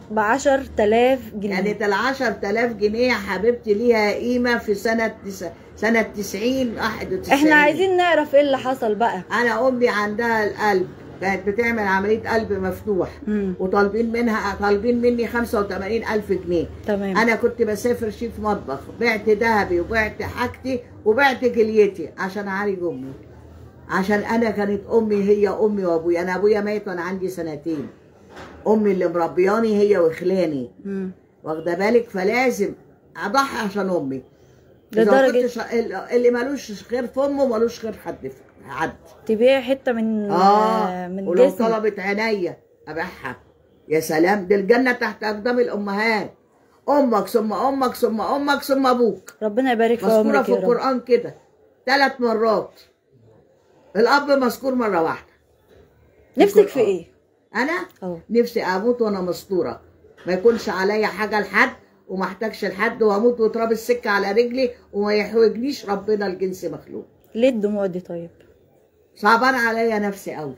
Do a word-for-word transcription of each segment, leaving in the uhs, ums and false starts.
بعشر تلاف جنيه. كانت العشر تلاف جنيه يا حبيبتي ليها قيمة في سنة تس... سنة تسعين واحد وتسعين. احنا عايزين نعرف ايه اللي حصل بقى. أنا أمي عندها القلب، كانت بتعمل عملية قلب مفتوح. مم. وطالبين منها طالبين مني خمسة وتمانين ألف جنيه. تمام. أنا كنت بسافر شيف مطبخ، بعت ذهبي وبعت حاجتي وبعت كليتي عشان أعالج أمي. عشان أنا كانت أمي هي أمي وأبويا، أنا أبويا ميت وأنا عندي سنتين. أمي اللي مربياني هي وخلاني. واخدة بالك؟ فلازم أضحي عشان أمي. لدرجة ش... اللي مالوش خير في أمه مالوش خير حد في حد. تبيع حتة من آه من ولو جسم. طلبت عينيا أبيعها. يا سلام، دي الجنة تحت أقدام الأمهات. أمك ثم أمك ثم أمك ثم أبوك. ربنا يبارك في عمرك يا رب. مذكورة في القرآن كده ثلاث مرات. الأب مذكور مرة واحدة. نفسك في إيه؟ أنا؟ أوه. نفسي أموت وأنا مستورة، ما يكونش عليا حاجة لحد وما احتاجش لحد، وأموت وتراب السكة على رجلي وما يحوجنيش ربنا الجنس مخلوق. ليه الدموع دي طيب؟ صعبان عليا نفسي قوي.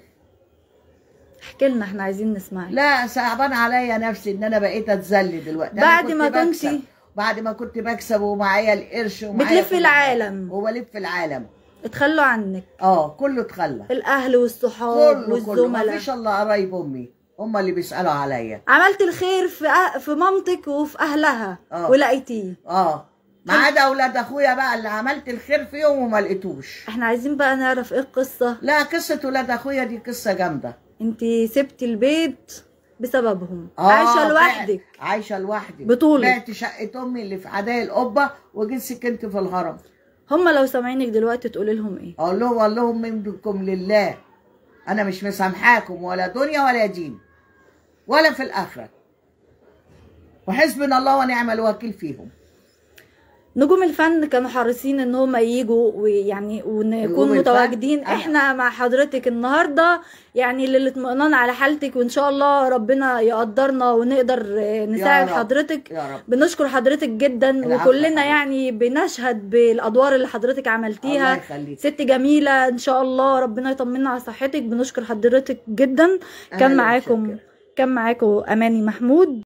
احكي لنا، احنا عايزين نسمعك. لا، صعبان عليا نفسي ان انا بقيت اتذل دلوقتي. بعد ما كنتي بعد ما كنت بكسب ومعايا القرش ومعايا بتلف العالم وبلف العالم اتخلوا عنك. اه كله اتخلى، الاهل والصحاب والزملاء. ما فيش الا قرايب امي هم اللي بيسالوا عليا. عملت الخير في أه... في مامتك وفي اهلها أوه. ولقيتيه. اه ما عدا اولاد اخويا بقى اللي عملت الخير فيهم وما لقيتوش. احنا عايزين بقى نعرف ايه القصه. لا، قصه اولاد اخويا دي قصه جامده. انتي سبتي البيت بسببهم. آه عايشه لوحدك. عايشه لوحدي بطولك. بعت شقه امي اللي في عدايا القبه وجيت سكنت في الهرم. هم لو سامعينك دلوقتي تقولي لهم ايه؟ اقول لهم اقول لهم منكم لله، انا مش مسامحاكم ولا دنيا ولا دين ولا في الاخره، وحسبنا الله ونعم الوكيل فيهم. نجوم الفن كانوا حريصين ان هم ييجوا ويعني ونكون متواجدين احنا مع حضرتك النهارده، يعني للاطمئنان على حالتك، وان شاء الله ربنا يقدرنا ونقدر نساعد حضرتك. يا رب. بنشكر حضرتك جدا، وكلنا يعني بنشهد بالادوار اللي حضرتك عملتيها. ست جميله ان شاء الله، ربنا يطمنا على صحتك. بنشكر حضرتك جدا. كان معاكم كان معاكم اماني محمود.